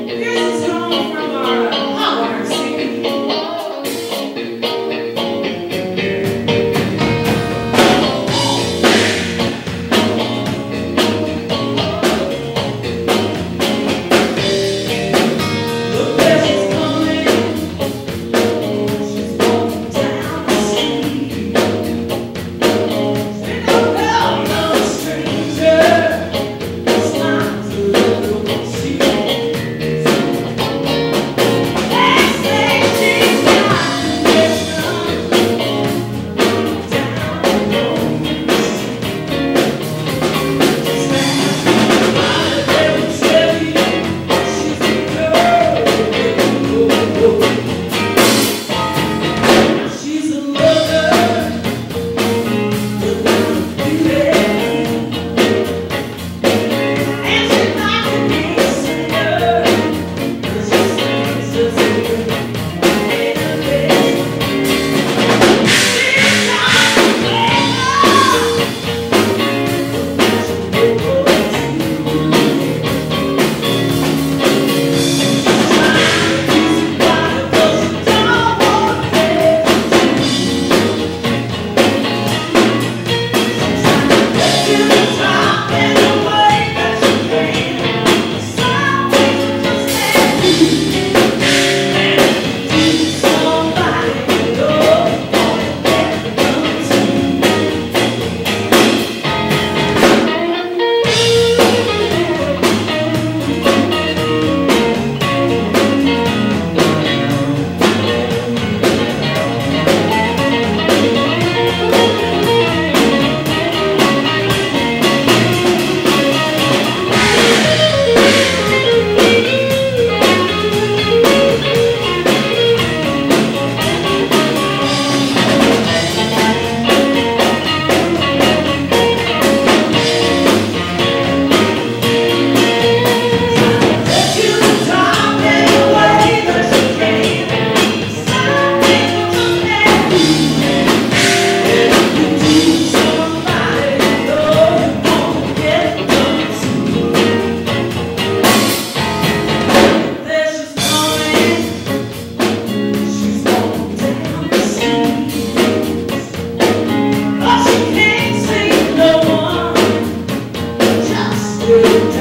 Here's a song from our hot water scene. Look where she's going. She's walking down the street. She don't know no stranger. Smiles a little when she next thing she's got the mission down the road. Just ask her, they will tell you she's a girl. She's a lover, the little beauty, and she's not a big singer, 'cause she sings a singer in a bed. She's not a player, but she's a boy too. She's trying to use it, but she don't wanna play. Get to the top in the way that you can. Some things just can't do. And if you do somebody you know, gonna get done Get to the top in the way that you can. Some things just can't do. And if you do somebody you know, you're gonna get done soon. There she's coming. She's walking down the street. But she can't see no one. Just stood